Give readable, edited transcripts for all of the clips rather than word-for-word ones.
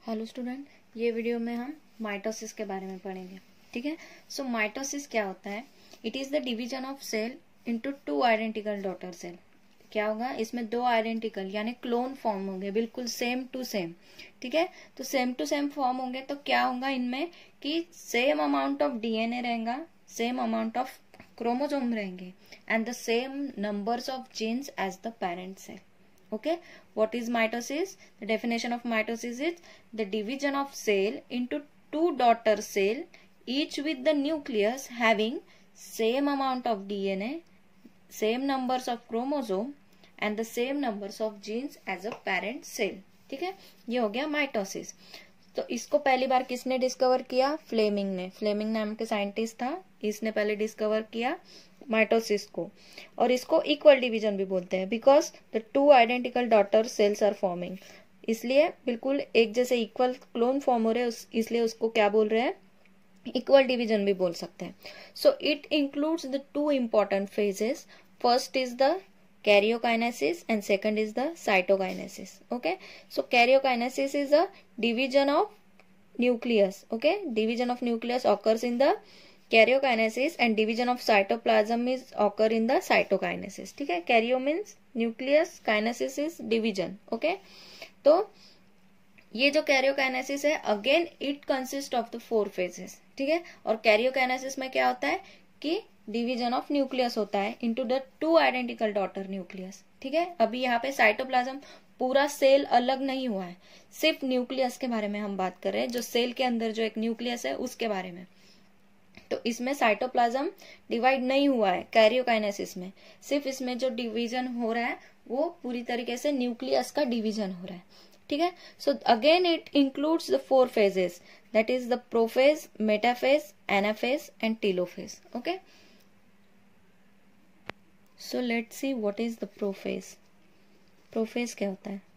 Hello student, ये video में हम माइटोसिस के बारे में पढ़ेंगे। ठीक है। सो माइटोसिस क्या होता है? It is the division of cell into two identical daughter cell. क्या होगा? इसमें दो आइडेंटिकल यानी क्लोन फॉर्म होंगे, बिल्कुल सेम टू सेम। ठीक है। तो सेम टू सेम फॉर्म होंगे तो क्या होगा इनमें कि सेम अमाउंट ऑफ डीएनए रहेगा, सेम अमाउंट ऑफ क्रोमोसोम रहेंगे and the same numbers of genes as the parent cell. Okay, what is mitosis? The definition of mitosis is the division of cell into two daughter cell, each with the nucleus having same amount of DNA, same numbers of chromosome and the same numbers of genes as a parent cell. ठीक है, ये हो गया mitosis. तो इसको पहली बार किसने discover किया? फ्लेमिंग ने। फ्लेमिंग नाम के साइंटिस्ट था, इसने पहले डिस्कवर किया माइटोसिस को। और इसको इक्वल डिवीजन भी बोलते हैं because the two identical daughter cells are forming. इसलिए बिल्कुल एक जैसे इक्वल क्लोन फॉर्म हो रहे हैं, इसलिए उसको क्या बोल रहे हैं? इक्वल डिवीजन भी बोल सकते हैं। So it includes the two important phases. First is the karyokinesis and second is the cytokinesis. Okay, so karyokinesis is a division of nucleus. Okay, division of nucleus occurs in the karyokinesis and division of cytoplasm is occur in the cytokinesis. ठीक है, karyo means nucleus, kinesis is division. Okay, तो ये जो karyokinesis है again it consist of the four phases. ठीक है, और karyokinesis में क्या होता है कि डिवीजन ऑफ न्यूक्लियस होता है into the two identical daughter nucleus. ठीक है, अभी यहाँ पे साइटोप्लाज्म पूरा सेल अलग नहीं हुआ है, सिर्फ न्यूक्लियस के बारे में हम बात कर रहे हैं, जो सेल के अंदर जो एक न्यूक्लियस है उसके बारे में। तो इसमें साइटोप्लाज्म डिवाइड नहीं हुआ है कैरियोकाइनेसिस में, सिर्फ इसमें जो डिवीजन हो रहा है वो पूरी तरीके से न्यूक्लियस का डिवीजन हो रहा है। ठीक है, so again it includes the four phases, that is the prophase, metaphase, anaphase and telophase. Okay, so let's see what is the prophase. Prophase क्या होता है?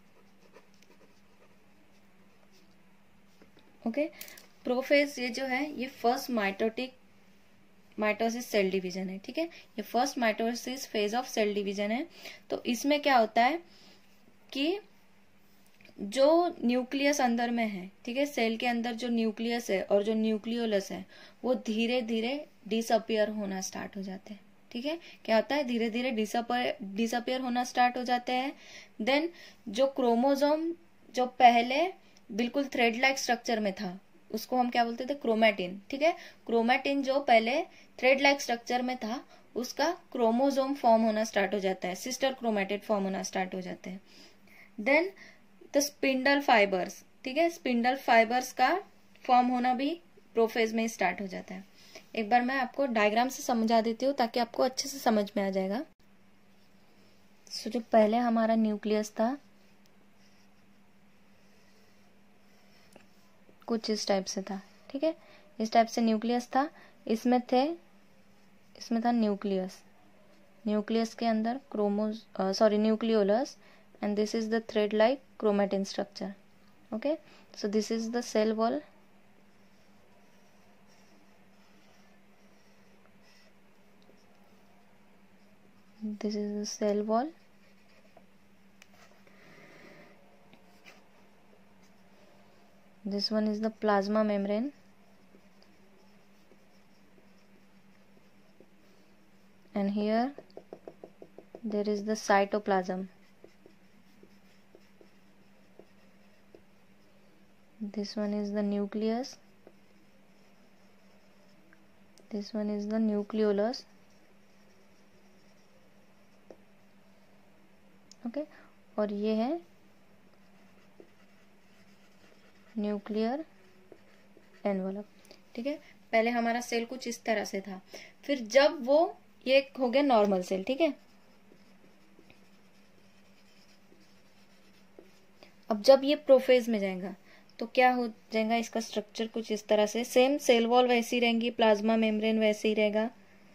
ओके, प्रोफेज ये जो है ये फर्स्ट माइटोसिस सेल डिवीजन है। ठीक है, ये first mitosis phase of cell division है। तो इसमें क्या होता है कि जो न्यूक्लियस अंदर में है, ठीक है, सेल के अंदर जो न्यूक्लियस है और जो न्यूक्लियोलस है वो धीरे धीरे डिसअपियर होना स्टार्ट हो जाते हैं। ठीक है, क्या होता है? धीरे धीरे डिसअपियर होना स्टार्ट हो जाते हैं। देन जो क्रोमोसोम जो पहले बिल्कुल थ्रेड लाइक स्ट्रक्चर में था उसको हम क्या बोलते थे? क्रोमैटिन। ठीक है, क्रोमैटिन जो पहले थ्रेड लाइक स्ट्रक्चर में था उसका क्रोमोसोम फॉर्म होना स्टार्ट हो जाता है, सिस्टर क्रोमैटिड फॉर्म होना स्टार्ट हो जाते हैं। देन द स्पिंडल फाइबर्स, ठीक है, स्पिंडल फाइबर्स का फॉर्म होना भी प्रोफेज में स्टार्ट हो जाता है। एक बार मैं आपको डायग्राम से समझा देती हूँ ताकि आपको अच्छे से समझ में आ जाएगा। सो जो पहले हमारा न्यूक्लियस था कुछ इस टाइप से था। ठीक है, इस टाइप से न्यूक्लियस था, इसमें था न्यूक्लियस, न्यूक्लियस के अंदर nucleolus and this is the thread like chromatin structure. Okay, so this is the cell wall. This is the cell wall. This one is the plasma membrane. And here there is the cytoplasm. This one is the nucleus, this one is the nucleolus. Okay, और ये है nuclear envelope. ठीक है, पहले हमारा cell कुछ इस तरह से था, फिर जब वो ये हो गया नॉर्मल सेल। ठीक है, अब जब ये प्रोफेज में जाएगा तो क्या हो जाएगा? इसका स्ट्रक्चर कुछ इस तरह से, सेम सेल वॉल वैसी रहेंगी, प्लाज्मा मेम्ब्रेन वैसे ही रहेगा।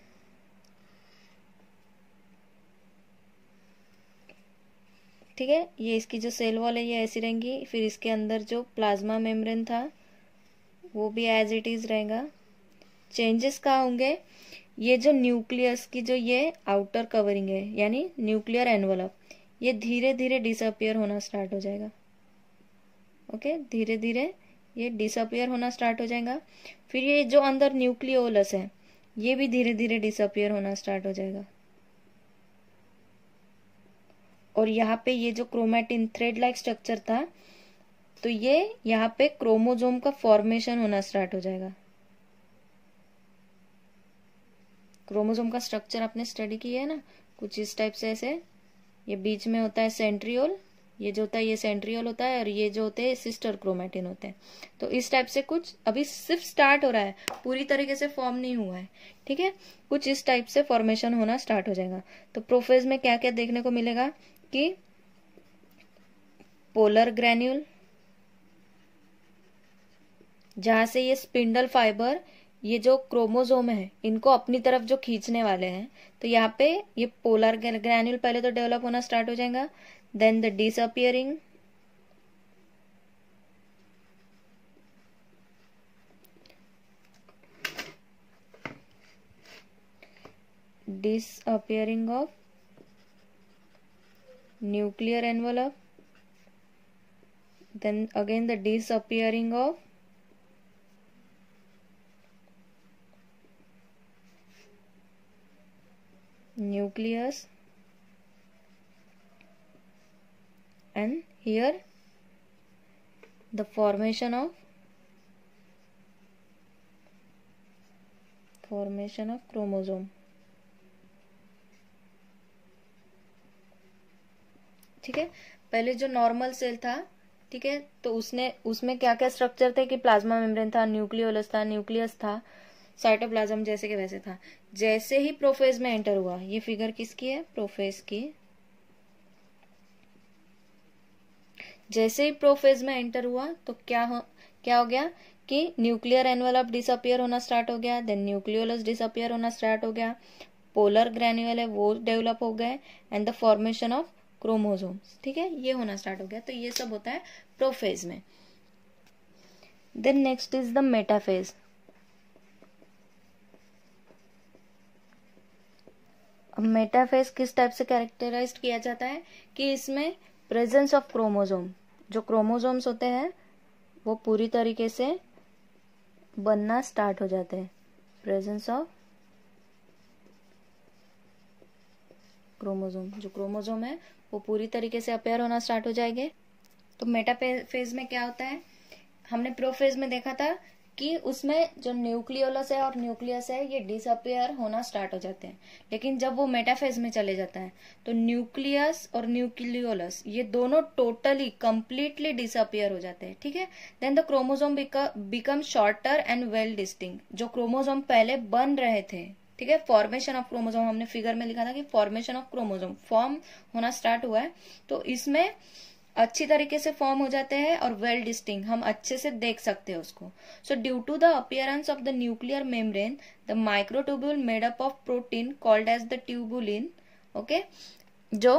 ठीक है, ये इसकी जो सेल वॉल है ये ऐसी रहेंगी, फिर इसके अंदर जो प्लाज्मा मेम्ब्रेन था वो भी एज इट इज रहेगा। चेंजेस कहाँ होंगे? ये जो न्यूक्लियस की जो ये आउटर कवरिंग है यानी न्यूक्लियर एनवलप, ये धीरे धीरे डिसअपियर होना स्टार्ट हो जाएगा। ओके, धीरे धीरे ये डिसअपियर होना स्टार्ट हो जाएगा। फिर ये जो अंदर न्यूक्लियोलस है ये भी धीरे धीरे डिसअपियर होना स्टार्ट हो जाएगा। और यहाँ पे ये जो क्रोमैटिन थ्रेड लाइक स्ट्रक्चर था, तो ये यहाँ पे क्रोमोसोम का फॉर्मेशन होना स्टार्ट हो जाएगा। क्रोमोसोम का स्ट्रक्चर आपने स्टडी किया है ना, कुछ इस टाइप से ऐसे, ये बीच में होता है सेंट्रियोल, ये जो होता है ये सेंट्रियोल होता है, और ये जो होते हैं सिस्टर क्रोमैटिन होते हैं। तो इस टाइप से कुछ अभी सिर्फ स्टार्ट हो रहा है, पूरी तरीके से फॉर्म नहीं हुआ है, ठीक है। कुछ इस टाइप से फॉर्मेशन होना स्टार्ट हो जाएगा। तो प्रोफेज में क्या क्या देखने को मिलेगा कि पोलर ग्रैन्यूल, जहां से ये स्पिंडल फाइबर, ये जो क्रोमोसोम है इनको अपनी तरफ जो खींचने वाले हैं, तो यहाँ पे ये पोलर ग्रैन्यूल पहले तो डेवलप होना स्टार्ट हो जाएगा। Then the disappearing, disappearing of nuclear envelope, then again the disappearing of nucleus, and here the formation of chromosome, ठीक है। पहले जो नॉर्मल सेल था, ठीक है, तो उसमें क्या क्या स्ट्रक्चर थे कि प्लाज्मा मेम्ब्रेन था, न्यूक्लियोलस था, न्यूक्लियस था, साइटोप्लाज्म जैसे के वैसे था। जैसे ही प्रोफेज में एंटर हुआ, ये फिगर किसकी है, प्रोफेज की। जैसे ही प्रोफेज में एंटर हुआ तो क्या हो गया कि न्यूक्लियर एनवेलप डिसअपियर होना स्टार्ट हो गया, देन न्यूक्लियोलस डिसअपियर होना स्टार्ट हो गया, पोलर ग्रैन्यूल है वो डेवलप हो गए, and the formation of chromosomes, ठीक है, ये होना स्टार्ट हो गया। तो ये सब होता है प्रोफेज में। Then next is the metaphase. अब मेटाफेज किस टाइप से कैरेक्टराइज किया जाता है कि इसमें प्रेजेंस ऑफ क्रोमोसोम, जो क्रोमोसोम्स होते हैं वो पूरी तरीके से बनना स्टार्ट हो जाते हैं। प्रेजेंस ऑफ क्रोमोसोम, जो क्रोमोसोम है वो पूरी तरीके से अपेयर होना स्टार्ट हो जाएंगे। तो मेटाफेज में क्या होता है, हमने प्रोफेज में देखा था कि उसमें जो न्यूक्लियोलस है और न्यूक्लियस है ये डिसअपियर होना स्टार्ट हो जाते हैं। लेकिन जब वो मेटाफेज में चले जाता है तो न्यूक्लियस और न्यूक्लियोलस ये दोनों टोटली कंप्लीटली डिसअपियर हो जाते हैं, ठीक है। Then the chromosome become shorter and well distinct. जो क्रोमोसोम पहले बन रहे थे, ठीक है, फॉर्मेशन ऑफ क्रोमोसोम, हमने फिगर में लिखा था कि फॉर्मेशन ऑफ क्रोमोसोम फॉर्म होना स्टार्ट हुआ है, तो इसमें अच्छी तरीके से फॉर्म हो जाते हैं और वेल डिस्टिंक्ट, हम अच्छे से देख सकते हैं उसको। So due to the appearance of the nuclear membrane, the microtubule made up of protein called as the tubulin, okay, जो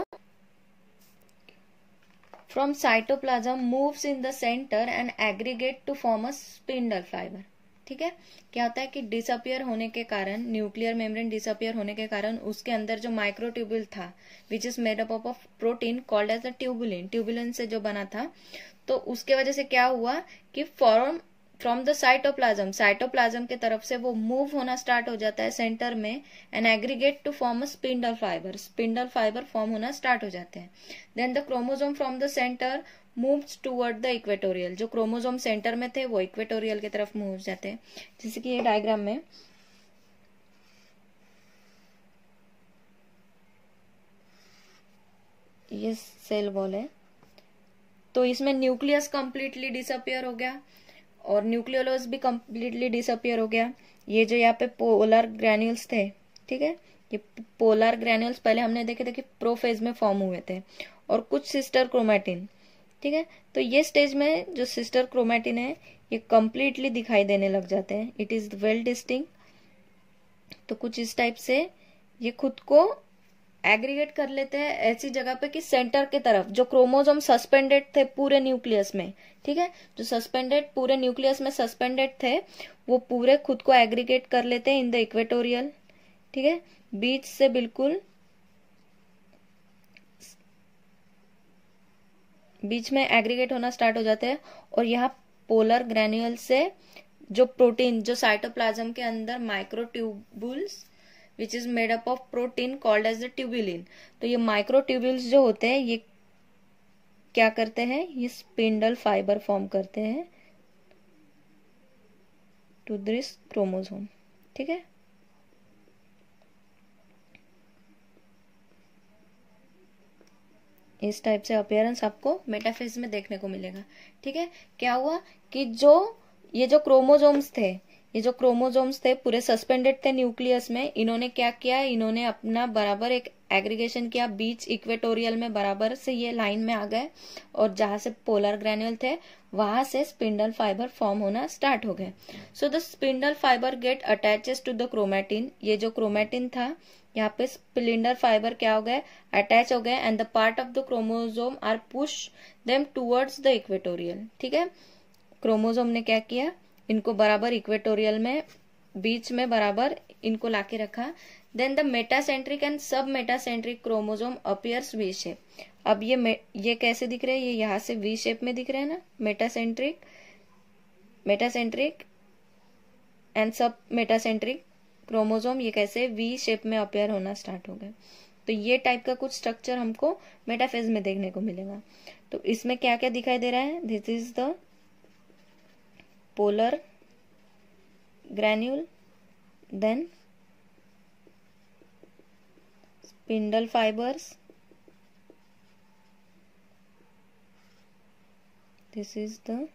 from cytoplasm moves in the centre and aggregate to form a spindle fibre, ठीक है। क्या होता है कि disappear होने के कारण, न्यूक्लियर मेम्ब्रेन डिसअपियर होने के कारण उसके अंदर जो माइक्रोट्यूब्यूल था which is made up of protein called as the tubulin, tubulin से जो बना था, तो उसके वजह से क्या हुआ कि फ्रॉम द साइटोप्लाज्म के तरफ से वो मूव होना स्टार्ट हो जाता है सेंटर में, and aggregate to form a spindle fibre form होना स्टार्ट हो जाते हैं। Then the chromosome from the centre moves toward the equatorial, जो क्रोमोसोम सेंटर में थे वो इक्वेटोरियल की तरफ मूव जाते हैं। जैसे कि ये डायग्राम में ये सेल वॉल है, तो इसमें न्यूक्लियस कंप्लीटली डिसअपियर हो गया और न्यूक्लियोलस भी कंप्लीटली डिसअपियर हो गया। ये जो यहाँ पे पोलर ग्रैन्यूल्स थे, ठीक है, ये पोलर ग्रैन्यूल्स पहले हमने देखे थे कि प्रोफेज में फॉर्म हुए थे, और कुछ सिस्टर क्रोमैटिन, ठीक है। तो ये स्टेज में जो सिस्टर क्रोमैटिन है ये कंप्लीटली दिखाई देने लग जाते हैं, इट इज वेल डिस्टिंक्ट। तो कुछ इस टाइप से ये खुद को एग्रीगेट कर लेते हैं ऐसी जगह पे कि सेंटर के तरफ जो क्रोमोसोम सस्पेंडेड थे पूरे न्यूक्लियस में, ठीक है, जो सस्पेंडेड पूरे न्यूक्लियस में सस्पेंडेड थे वो पूरे खुद को एग्रीगेट कर लेते हैं इन द इक्वेटोरियल, ठीक है, बीच से बिल्कुल बीच में एग्रीगेट होना स्टार्ट हो जाते हैं और यहाँ पोलर ग्रेन्यूल से जो प्रोटीन जो साइटोप्लाज्म के अंदर microtubules which is made up of protein called as the tubulin, तो ये माइक्रोट्यूबुल्स जो होते हैं ये क्या करते हैं, ये स्पिंडल फाइबर फॉर्म करते हैं टू दिस क्रोमोसोम। ठीक है, इस टाइप से अपीयरेंस आपको मेटाफेज में देखने को मिलेगा। ठीक है, क्या हुआ कि ये जो क्रोमोसोम्स थे पूरे सस्पेंडेड थे न्यूक्लियस में, इन्होंने क्या किया, इन्होंने अपना बराबर एक एग्रीगेशन किया बीच इक्वेटोरियल में, बराबर से ये लाइन में आ गए और जहां से पोलर ग्रेन्यूल थे वहां से स्पिंडल फाइबर फॉर्म होना स्टार्ट हो गए। So the spindle fibre get attaches to the chromatin, ये जो क्रोमैटिन था यहाँ पे स्पिंडल फाइबर क्या हो गए, अटैच हो गए, and the part of the chromosome are push them towards the equatorial. ठीक है, क्रोमोसोम ने क्या किया, इनको बराबर इक्वेटोरियल में बीच में बराबर इनको लाके रखा। Then the metacentric and sub metacentric chromosome appears V shape. अब ये कैसे दिख रहे हैं, ये यहाँ से वी शेप में दिख रहे हैं ना, metacentric and sub metacentric chromosome ये कैसे वी शेप में अपीयर होना स्टार्ट हो गए। तो ये टाइप का कुछ स्ट्रक्चर हमको मेटाफेज में देखने को मिलेगा। तो इसमें क्या क्या दिखाई दे रहा है, this is the polar granule, then spindle fibres, this is the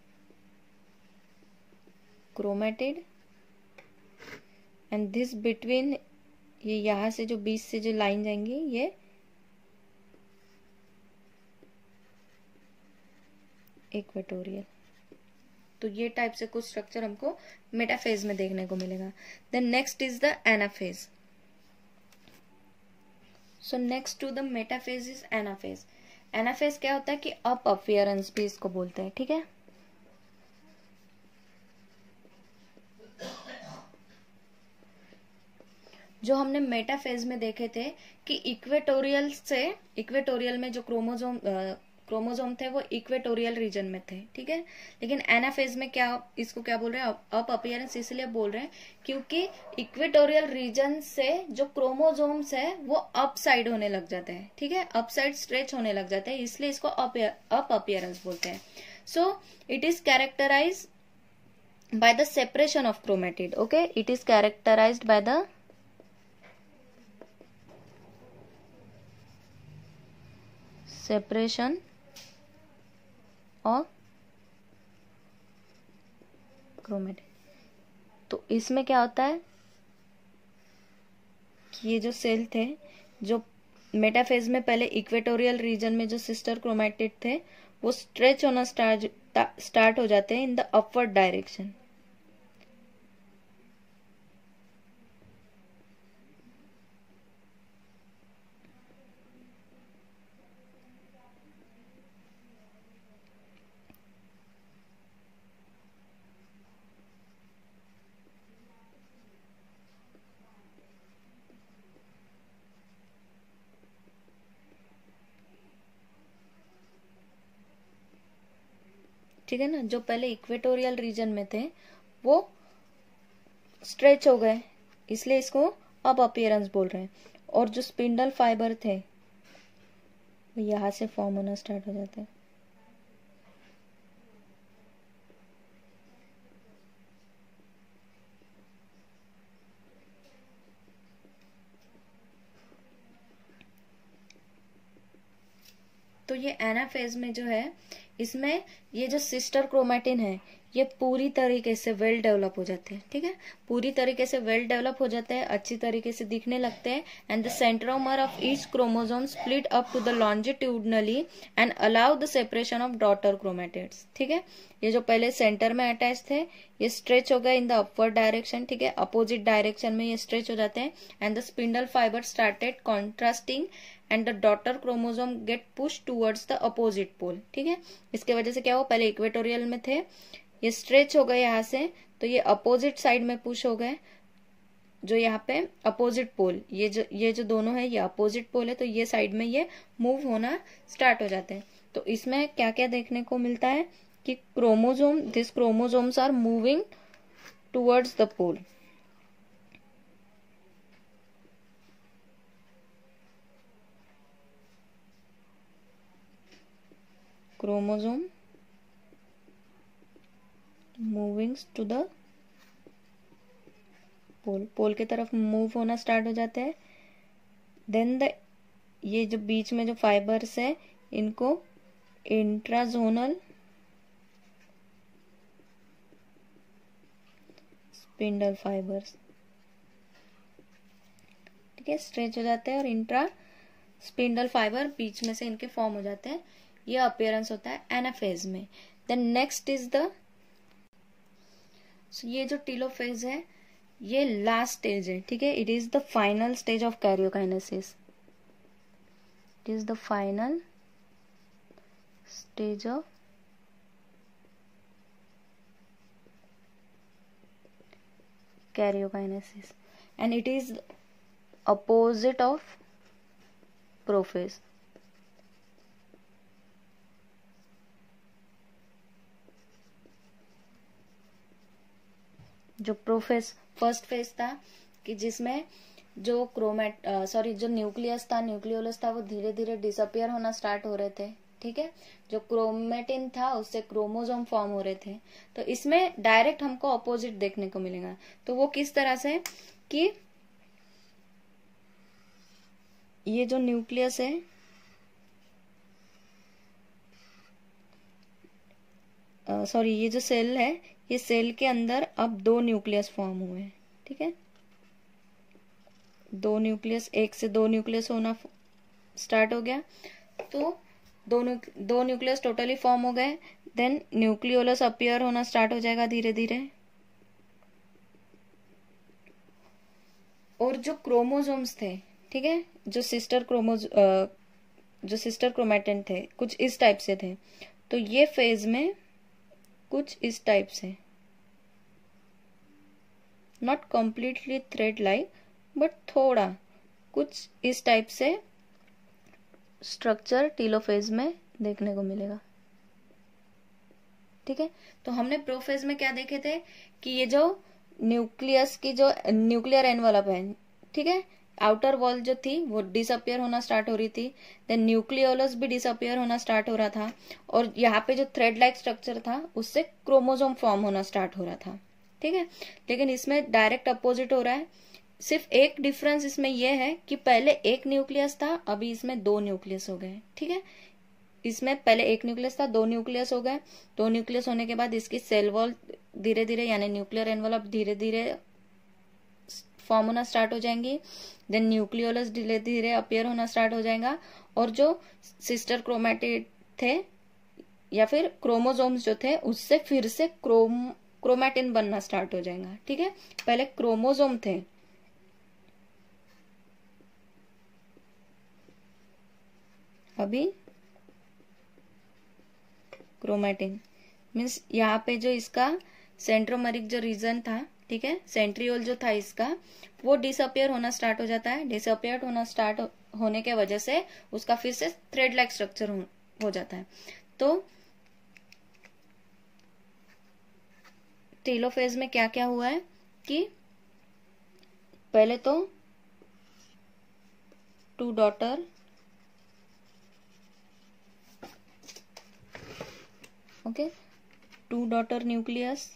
chromatid, and this between, ये यहां से जो बीच से जो लाइन जाएंगी ये इक्वेटोरियल। तो ये टाइप से कुछ स्ट्रक्चर हमको मेटाफेज में देखने को मिलेगा। Then next is the anaphase. So next to the metaphase is anaphase. Anaphase क्या होता है कि अप अपीयरेंस भी इसको बोलते हैं। ठीक है, जो हमने मेटाफेज में देखे थे कि इक्वेटोरियल में जो क्रोमोसोम थे वो इक्वेटोरियल रीजन में थे। ठीक है, लेकिन एनाफेज में इसको क्या बोल रहे हैं, अप अपीयरेंस इसलिए बोल रहे हैं क्योंकि इक्वेटोरियल रीजन से जो क्रोमोसोम्स है वो अप साइड होने लग जाते हैं। ठीक है, अप साइड स्ट्रेच होने लग जाते हैं, इसलिए इसको अप अपीयरेंस बोलते हैं। So it is characterise by the separation of chromatid. Okay, it is characterised by the separation of chromatid. तो इसमें क्या होता है कि ये जो सेल थे, जो मेटाफेज में पहले इक्वेटोरियल रीजन में जो सिस्टर क्रोमैटिड थे वो स्ट्रेच होना स्टार्ट हो जाते हैं इन द अपवर्ड डायरेक्शन। ठीक है ना, जो पहले इक्वेटोरियल रीजन में थे वो स्ट्रेच हो गए, इसलिए इसको अब अपीयरेंस बोल रहे हैं। और जो स्पिंडल फाइबर थे वो यहां से फॉर्म होना स्टार्ट हो जाते हैं। तो ये एनाफेज में जो है, इसमें ये जो सिस्टर क्रोमैटिन है ये पूरी तरीके से वेल डेवलप हो जाते हैं। ठीक है, पूरी तरीके से वेल डेवलप हो जाते हैं, अच्छी तरीके से दिखने लगते हैं। And the centromere of each chromosome split up to the longitudinally and allow the separation of daughter chromatids. ठीक है, ये जो पहले सेंटर में अटैच थे ये स्ट्रेच हो गए इन द अपवर्ड डायरेक्शन। ठीक है, अपोजिट डायरेक्शन में ये स्ट्रेच हो जाते हैं। And the spindle fibre started contrasting and the daughter chromosome get push towards the opposite pole. ठीक है, इसके वजह से क्या हो, पहले इक्वेटोरियल में थे, ये स्ट्रेच हो गए यहाँ से, तो ये अपोजिट साइड में पुश हो गए। जो यहाँ पे अपोजिट पोल, ये जो दोनों है ये अपोजिट पोल है, तो ये साइड में ये मूव होना स्टार्ट हो जाते हैं। तो इसमें क्या क्या देखने को मिलता है कि chromosome, this chromosomes are moving towards the pole. Chromosome moving to the pole, pole की तरफ मूव होना स्टार्ट हो जाते हैं। देन द, ये जो बीच में जो फाइबर्स है इनको इंट्राजोनल स्पिंडल फाइबर्स, ठीक है, स्ट्रेच हो जाते हैं और इंट्रा स्पिंडल फाइबर बीच में से इनके फॉर्म हो जाते हैं। ये अपीयरेंस होता है एनाफेज में। देन नेक्स्ट इज द, ये जो टीलोफेज है ये लास्ट स्टेज है, ठीक है, it is the final stage of karyokinesis, it is the final stage of karyokinesis and it is opposite of prophase। जो प्रोफेज फर्स्ट फेज था कि जिसमें जो जो न्यूक्लियस था, न्यूक्लियोलस था, वो धीरे धीरे डिसअपियर होना स्टार्ट हो रहे थे, ठीक है। जो क्रोमेटिन था उससे क्रोमोसोम फॉर्म हो रहे थे। तो इसमें डायरेक्ट हमको अपोजिट देखने को मिलेगा। तो वो किस तरह से कि ये जो न्यूक्लियस है, ये जो सेल है, ये सेल के अंदर अब 2 न्यूक्लियस फॉर्म हुए हैं, ठीक है। 2 न्यूक्लियस, 1 से 2 न्यूक्लियस होना स्टार्ट हो गया। तो दो न्यूक्लियस टोटली फॉर्म हो गए। देन न्यूक्लियोलस अपीयर होना स्टार्ट हो जाएगा धीरे धीरे। और जो क्रोमोसोम्स थे, ठीक है, जो सिस्टर क्रोमेटिन थे, कुछ इस टाइप से थे। तो ये फेज में कुछ इस टाइप से, not completely thread like but थोड़ा कुछ इस टाइप से स्ट्रक्चर टीलोफेज में देखने को मिलेगा, ठीक है। तो हमने प्रोफेज में क्या देखे थे कि ये जो न्यूक्लियस की जो न्यूक्लियर एनवलप है, ठीक है, आउटर वॉल जो थी वो डिसअपियर होना स्टार्ट हो रही थी। देन न्यूक्लियोलस भी डिसअपियर होना स्टार्ट हो रहा था। और यहाँ पे जो थ्रेड लाइक स्ट्रक्चर था उससे क्रोमोसोम फॉर्म होना स्टार्ट हो रहा था, ठीक है। लेकिन इसमें डायरेक्ट अपोजिट हो रहा है। सिर्फ एक डिफरेंस इसमें यह है कि पहले 1 न्यूक्लियस था, अभी इसमें 2 न्यूक्लियस हो गए, ठीक है। इसमें पहले 1 न्यूक्लियस था, 2 न्यूक्लियस हो गए। 2 न्यूक्लियस होने के बाद इसकी सेल वॉल धीरे धीरे, यानी न्यूक्लियर एनवलप धीरे धीरे फॉर्म होना स्टार्ट हो जाएंगी। देन न्यूक्लियोलस धीरे धीरे अपीयर होना स्टार्ट हो जाएगा। और जो सिस्टर क्रोमेटिड थे या फिर क्रोमोसोम्स जो थे उससे फिर से क्रोमेटिन बनना स्टार्ट हो जाएगा, ठीक है। पहले क्रोमोसोम थे, अभी क्रोमेटिन। मीन्स यहाँ पे जो इसका सेंट्रोमेरिक जो रीजन था, ठीक है, सेंट्रियोल जो था इसका, वो डिसअपियर होना स्टार्ट हो जाता है। डिसअपियर होना स्टार्ट होने के वजह से उसका फिर से थ्रेड लाइक स्ट्रक्चर हो जाता है। तो टीलोफेज में क्या क्या हुआ है कि पहले तो 2 daughter, okay, 2 daughter nucleus,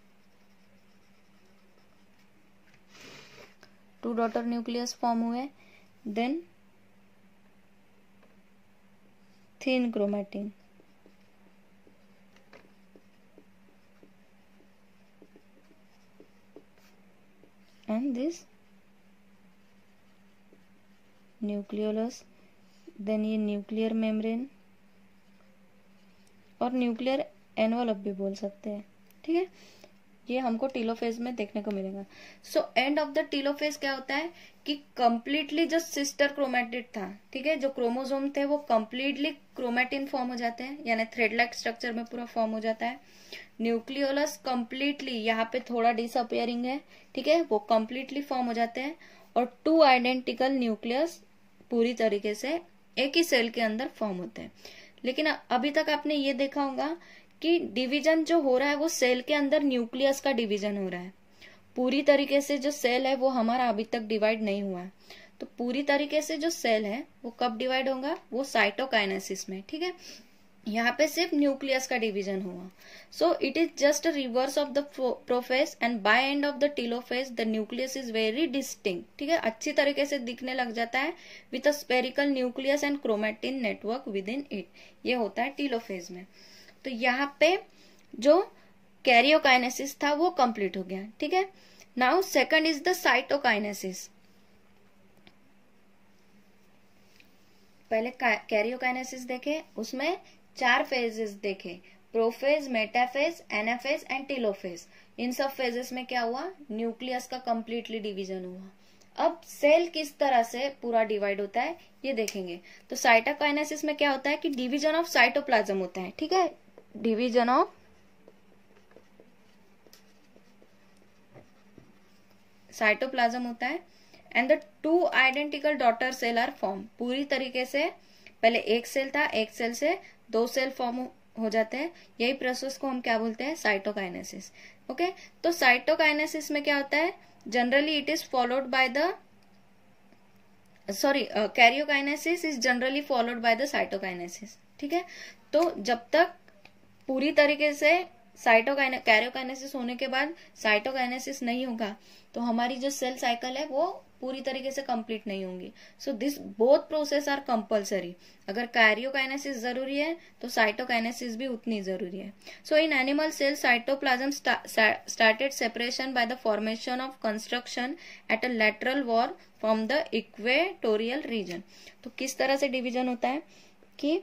2 daughter nucleus form हुए। Then thin chromatin, and this nucleolus. Then ये न्यूक्लियर मेम्ब्रेन और न्यूक्लियर एनवलप भी बोल सकते हैं, ठीक है। ये हमको टीलोफेज में देखने को मिलेगा। So end of the telophase क्या होता है कि कंप्लीटली जो सिस्टर क्रोमेटिड था, ठीक है, जो क्रोमोसोम थे वो कंप्लीटली क्रोमेटिन फॉर्म हो जाते हैं, यानी थ्रेड लाइक स्ट्रक्चर में पूरा फॉर्म हो जाता है। न्यूक्लियोलस कंप्लीटली, यहाँ पे थोड़ा डिसअपियरिंग है, ठीक है, वो कंप्लीटली फॉर्म हो जाते हैं। और 2 आइडेंटिकल न्यूक्लियस पूरी तरीके से एक ही सेल के अंदर फॉर्म होते हैं। लेकिन अभी तक आपने ये देखा होगा कि डिवीजन जो हो रहा है वो सेल के अंदर न्यूक्लियस का डिवीजन हो रहा है। पूरी तरीके से जो सेल है वो हमारा अभी तक डिवाइड नहीं हुआ है। तो पूरी तरीके से जो सेल है वो कब डिवाइड होगा, वो साइटोकाइनेसिस में, ठीक है। यहाँ पे सिर्फ न्यूक्लियस का डिवीजन हुआ। So it is just reverse of the prophase and by end of the telophase the nucleus is very distinct, ठीक है, अच्छी तरीके से दिखने लग जाता है with a spherical nucleus and chromatin network within it. ये होता है टीलोफेज में। तो यहाँ पे जो कैरियोकाइनेसिस था वो कंप्लीट हो गया, ठीक है। Now second is the cytokinesis. पहले कैरियोकाइनेसिस देखे, उसमें 4 फेजेस देखे, prophase, metaphase, anaphase and telophase. इन सब फेजेस में क्या हुआ, न्यूक्लियस का कंप्लीटली डिवीजन हुआ। अब सेल किस तरह से पूरा डिवाइड होता है ये देखेंगे। तो साइटोकाइनेसिस में क्या होता है कि डिवीजन ऑफ साइटोप्लाज्म होता है, ठीक है, डिवीजन ऑफ साइटोप्लाज्म होता है and the 2 identical daughter cell are form. पूरी तरीके से पहले एक सेल था, एक सेल से 2 सेल फॉर्म हो जाते हैं। यही प्रोसेस को हम क्या बोलते हैं, साइटोकाइनेसिस। ओके, तो साइटोकाइनेसिस में क्या होता है, generally it is followed by the karyokinesis is generally followed by the cytokinesis, ठीक है। तो जब तक पूरी तरीके से कैरियोकाइनेसिस होने के बाद साइटोकाइनेसिस नहीं होगा तो हमारी जो सेल साइकिल है वो पूरी तरीके से कंप्लीट नहीं होंगी। So this both process are compulsory. अगर कैरियोकाइनेसिस जरूरी है तो साइटोकाइनेसिस भी उतनी जरूरी है। So in animal cell cytoplasm started separation by the formation of construction at a lateral wall from the equatorial region. तो किस तरह से डिवीजन होता है कि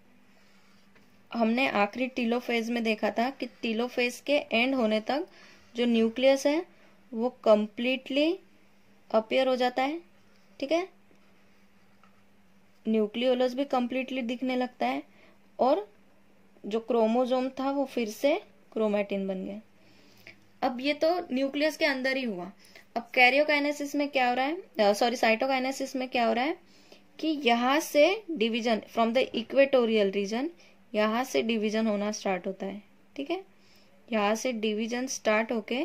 हमने आखिरी टीलोफेज में देखा था कि टीलोफेज के एंड होने तक जो न्यूक्लियस है वो कंप्लीटली अपीयर हो जाता है, ठीक है, न्यूक्लियोलस भी कंप्लीटली दिखने लगता है और जो क्रोमोसोम था वो फिर से क्रोमैटिन बन गया। अब ये तो न्यूक्लियस के अंदर ही हुआ। अब कैरियोकाइनेसिस में क्या हो रहा है, साइटोकाइनेसिस में क्या हो रहा है कि यहां से division from the equatorial region, यहां से डिवीजन होना स्टार्ट होता है, ठीक है। यहां से डिवीजन स्टार्ट होके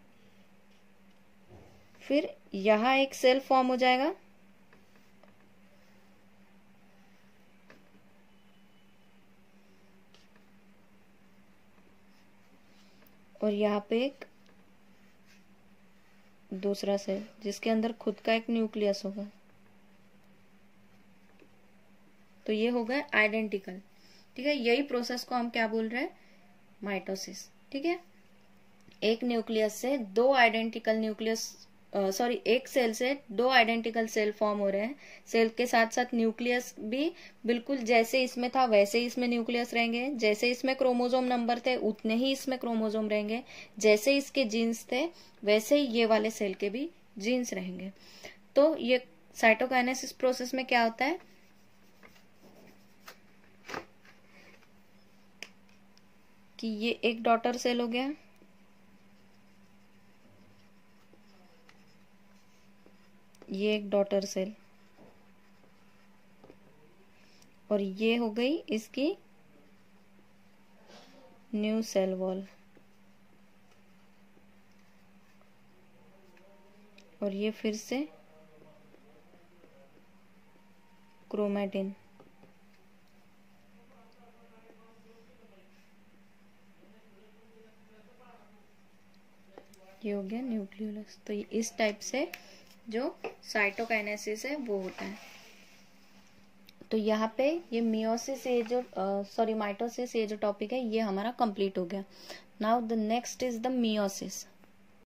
फिर यहां एक सेल फॉर्म हो जाएगा और यहाँ पे एक दूसरा सेल जिसके अंदर खुद का एक न्यूक्लियस होगा। तो ये हो गया आइडेंटिकल, ठीक है। यही प्रोसेस को हम क्या बोल रहे हैं, माइटोसिस, ठीक है। एक न्यूक्लियस से 2 आइडेंटिकल न्यूक्लियस एक सेल से 2 आइडेंटिकल सेल फॉर्म हो रहे हैं। सेल के साथ साथ न्यूक्लियस भी बिल्कुल जैसे इसमें था वैसे ही इसमें न्यूक्लियस रहेंगे, जैसे इसमें क्रोमोसोम नंबर थे उतने ही इसमें क्रोमोसोम रहेंगे, जैसे इसके जीन्स थे वैसे ही ये वाले सेल के भी जीन्स रहेंगे। तो ये साइटोकाइनेसिस प्रोसेस में क्या होता है कि ये एक डॉटर सेल हो गया, ये एक डॉटर सेल और ये हो गई इसकी न्यू सेल वॉल और ये फिर से क्रोमैटिन। ये हो गया न्यूक्लियोलस। तो इस टाइप से जो साइटोकाइनेसिस है वो होता है। तो यहाँ पे ये मियोसिस, ये जो माइटोसिस, ये जो टॉपिक है ये हमारा कंप्लीट हो गया। Now the next is the meiosis.